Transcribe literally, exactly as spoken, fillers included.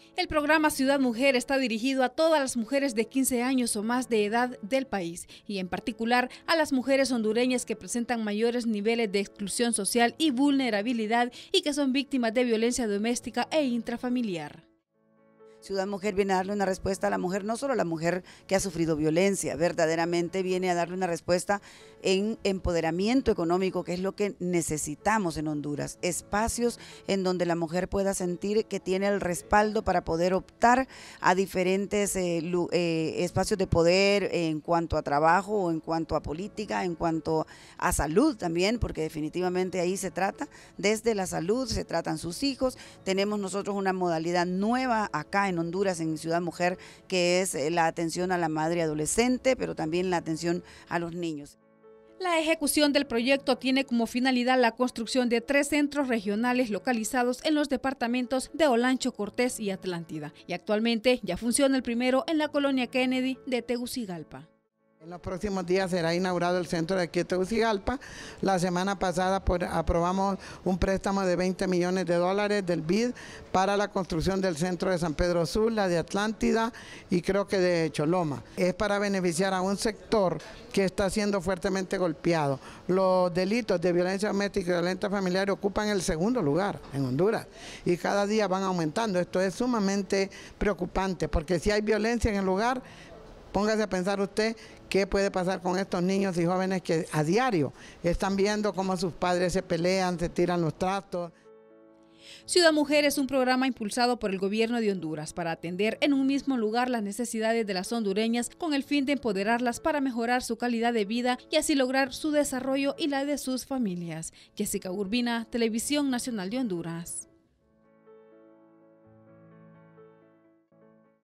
El programa Ciudad Mujer está dirigido a todas las mujeres de quince años o más de edad del país y en particular a las mujeres hondureñas que presentan mayores niveles de exclusión social y vulnerabilidad y que son víctimas de violencia doméstica e intrafamiliar. Ciudad Mujer viene a darle una respuesta a la mujer, no solo a la mujer que ha sufrido violencia, verdaderamente viene a darle una respuesta en empoderamiento económico, que es lo que necesitamos en Honduras. Espacios en donde la mujer pueda sentir que tiene el respaldo para poder optar a diferentes eh, eh, espacios de poder en cuanto a trabajo o en cuanto a política, en cuanto a salud también, porque definitivamente ahí se trata, desde la salud se tratan sus hijos. Tenemos nosotros una modalidad nueva acá en Honduras, en Ciudad Mujer, que es la atención a la madre adolescente, pero también la atención a los niños. La ejecución del proyecto tiene como finalidad la construcción de tres centros regionales localizados en los departamentos de Olancho, Cortés y Atlántida. Y actualmente ya funciona el primero en la colonia Kennedy de Tegucigalpa. En los próximos días será inaugurado el centro de aquí de Tegucigalpa. La semana pasada por, aprobamos un préstamo de veinte millones de dólares del B I D para la construcción del centro de San Pedro Sula, de Atlántida y creo que de Choloma. Es para beneficiar a un sector que está siendo fuertemente golpeado. Los delitos de violencia doméstica y violencia familiar ocupan el segundo lugar en Honduras y cada día van aumentando. Esto es sumamente preocupante porque si hay violencia en el lugar, póngase a pensar usted qué puede pasar con estos niños y jóvenes que a diario están viendo cómo sus padres se pelean, se tiran los trastos. Ciudad Mujer es un programa impulsado por el gobierno de Honduras para atender en un mismo lugar las necesidades de las hondureñas con el fin de empoderarlas para mejorar su calidad de vida y así lograr su desarrollo y la de sus familias. Jessica Urbina, Televisión Nacional de Honduras.